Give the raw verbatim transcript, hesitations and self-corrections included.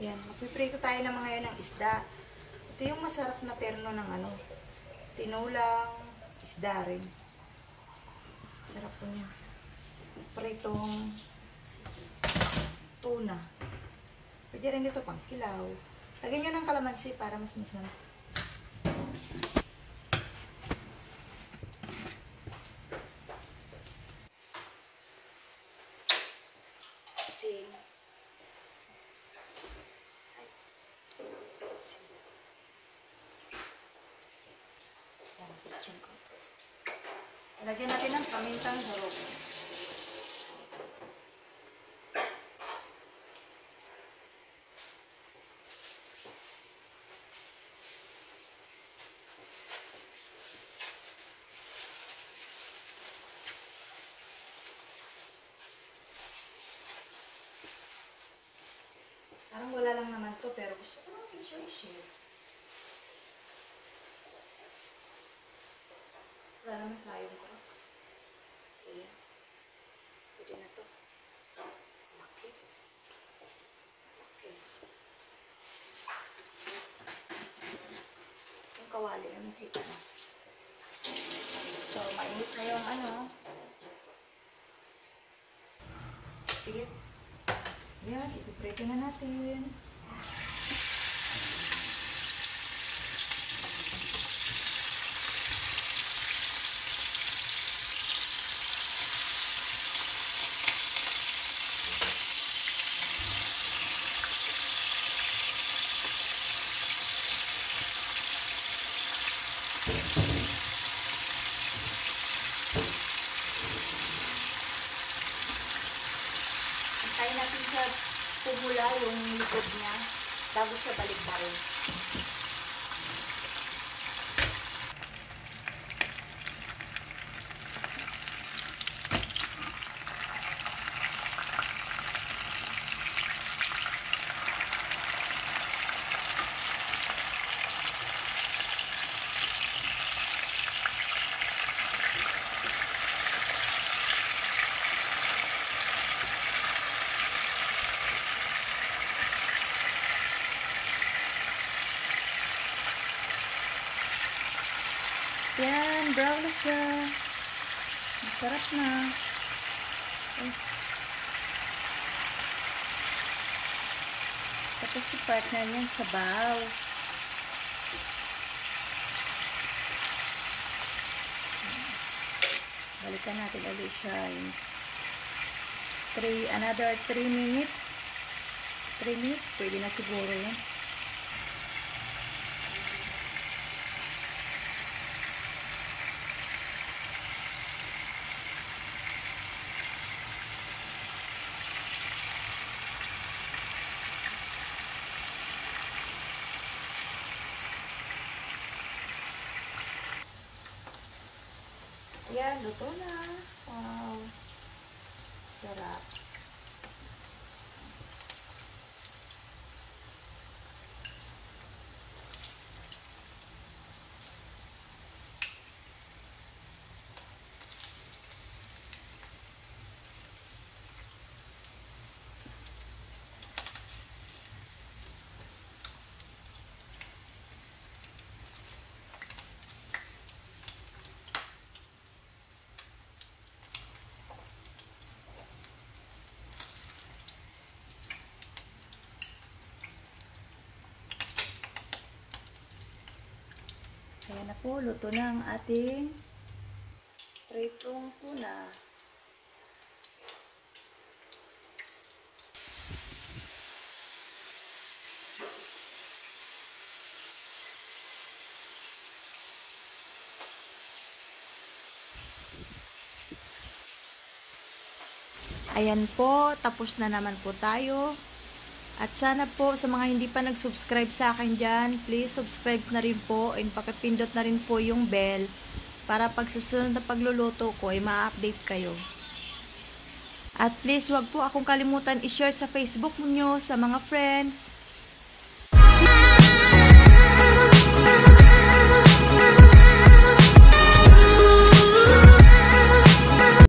Yan, magpiprito tayo ng mga yun ng isda. Ito yung masarap na terno ng ano, tinulang isda rin. Sarap po niya. Pritong tuna. Pwede rin dito pang kilaw. Lagyan nyo ng kalamansi para mas masarap. Asin. Yan, pitchin ko. Lagyan natin ng pamintang harog. Parang wala lang naman to, pero gusto ko lang i-share. Wala naman tayong ko. Ayan. Pwede na to. Okay. Okay. Yung kawali, yung nakita na. So, mainit na yung ano. Sige. Ayan, ipiprito na natin. Antayin natin siya pumula yung likod niya bago siya balikbarin. Yan, brown na siya. Masarap na. Ay. Tapos i-partner niyan sa sabaw. Balikan natin ulit siya. Three, another three minutes. three minutes, pwede na siguro yan. Yan, luto na. Wow. Sarap. Ayan na po, luto na ang ating pritong tuna. Ayan po, tapos na naman po tayo. At sana po sa mga hindi pa nag-subscribe sa akin dyan, please subscribe na rin po and pakipindot na rin po yung bell para pag susunod na pagluluto ko ay ma-update kayo. At please wag po akong kalimutan i-share sa Facebook nyo, sa mga friends.